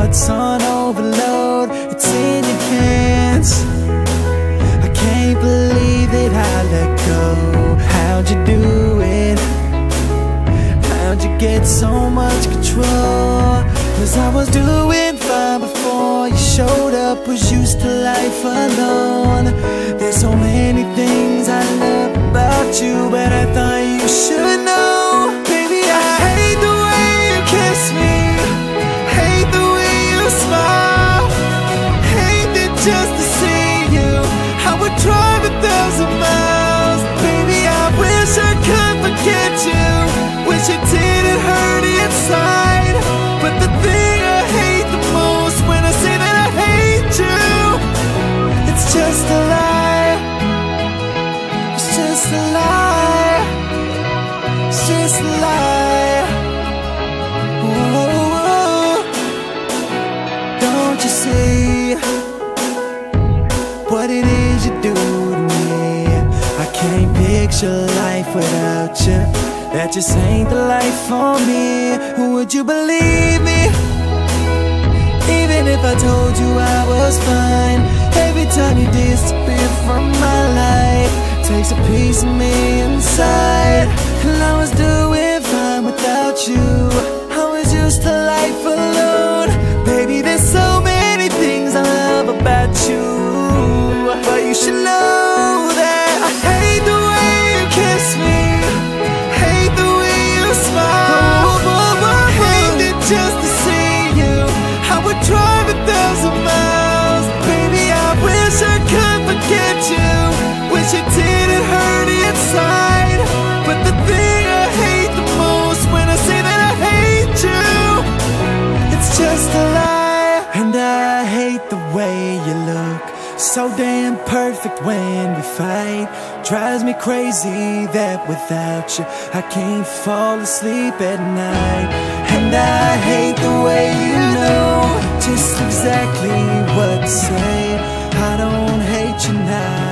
heart's on overload, it's in your hands. I can't believe that I let go. How'd you do it? How'd you get so much control? Cause I was doing fine before you showed up. Was used to life alone. There's so many things I love about you, but I thought you should know. Baby, I hate the way you kiss me, hate the way you smile, hate that just to see you I would drive 1,000 miles. Baby, I wish I could forget you, wish it didn't hurt inside. But the thing I hate the most, when I say that I hate you, it's just a lie. It's just a lie. It's just a lie. Ooh, don't you see what it is you do to me? I can't picture life without you. That just ain't the life for me. Would you believe me? Even if I told you I was fine, every time you disappear from my life takes a piece of me inside. And I was doing fine without you. I was used to life alone. Baby, there's so many things I love about you, but you should know that I hate the way you kiss me, hate the way you smile, hate it just to see you I would drive 1,000 miles. Baby, I wish I could forget you, wish it didn't hurt inside. But the thing I hate the most, when I say that I hate you, it's just a lie. And I hate the way you look, so damn perfect when we fight. Drives me crazy that without you I can't fall asleep at night. And I hate the way you know just exactly what to say. I don't hate you now,